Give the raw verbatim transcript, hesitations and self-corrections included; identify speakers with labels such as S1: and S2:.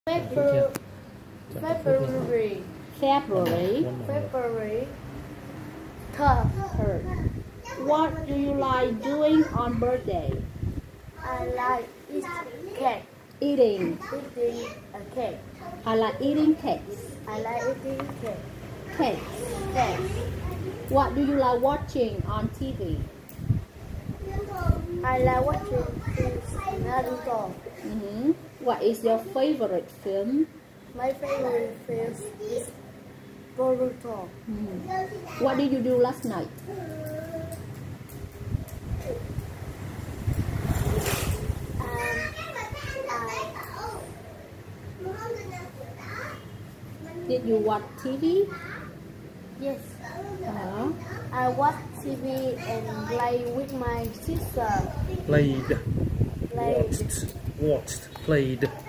S1: February. February.
S2: February.
S1: February. Third.
S2: What do you like doing on birthday?
S1: I like eating cake.
S2: Eating.
S1: Eating a cake.
S2: I like eating cakes.
S1: I like eating cake.
S2: Cakes.
S1: Cake.
S2: What do you like watching on T V?
S1: I like watching films in Naruto.
S2: Mm-hmm. What is your favorite film?
S1: My favorite film is Boruto.
S2: Mm. What did you do last night? Did you watch T V?
S1: Yes.
S2: Uh-huh.
S1: I watch T V and play with my sister.
S3: Played.
S1: Played.
S3: Watched. Watched. Played.